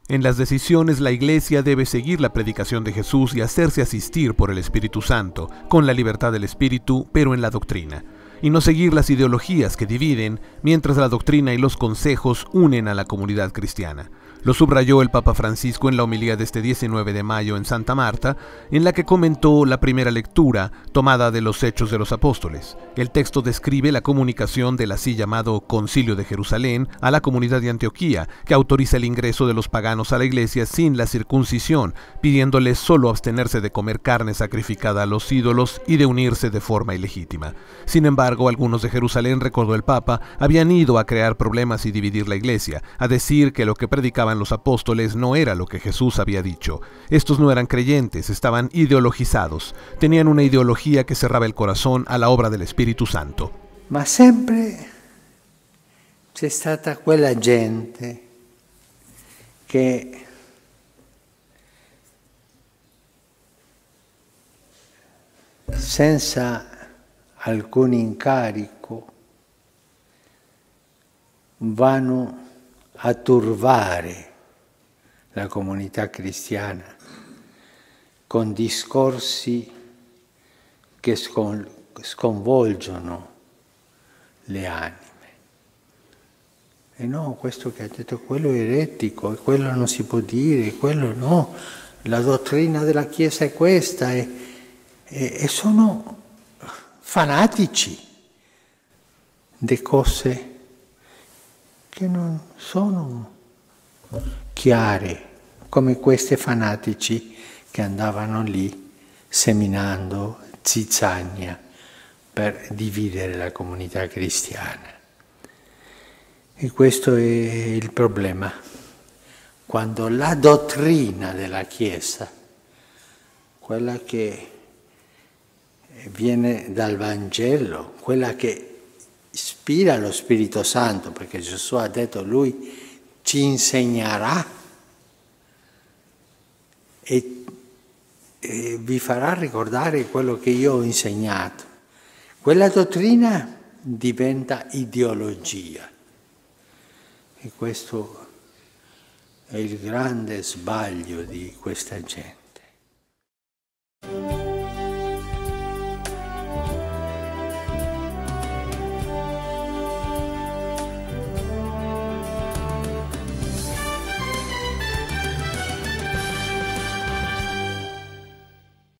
En las decisiones, la Iglesia debe seguir la predicación de Jesús y hacerse asistir por el Espíritu Santo, con la libertad del Espíritu, pero en la doctrina, y no seguir las ideologías que dividen, mientras la doctrina y los consejos unen a la comunidad cristiana. Lo subrayó el Papa Francisco en la homilía de este 19 de mayo en Santa Marta, en la que comentó la primera lectura tomada de los Hechos de los Apóstoles. El texto describe la comunicación del así llamado Concilio de Jerusalén a la comunidad de Antioquía, que autoriza el ingreso de los paganos a la iglesia sin la circuncisión, pidiéndoles solo abstenerse de comer carne sacrificada a los ídolos y de unirse de forma ilegítima. Sin embargo, algunos de Jerusalén, recordó el Papa, habían ido a crear problemas y dividir la iglesia, a decir que lo que predicaban los apóstoles no era lo que Jesús había dicho. Estos no eran creyentes, estaban ideologizados, tenían una ideología que cerraba el corazón a la obra del Espíritu Santo. Ma sempre c'è stata quella gente che senza alcun incarico vanno a turbare la comunità cristiana con discorsi che sconvolgono le anime. E no, questo che ha detto quello è eretico, e quello non si può dire, quello no, la dottrina della Chiesa è questa, e sono fanatici di cose che non sono chiare, come questi fanatici che andavano lì seminando zizzania per dividere la comunità cristiana. E questo è il problema, quando la dottrina della Chiesa, quella che viene dal Vangelo, quella che ispira lo Spirito Santo, perché Gesù ha detto lui ci insegnerà e vi farà ricordare quello che io ho insegnato. Quella dottrina diventa ideologia e questo è il grande sbaglio di questa gente.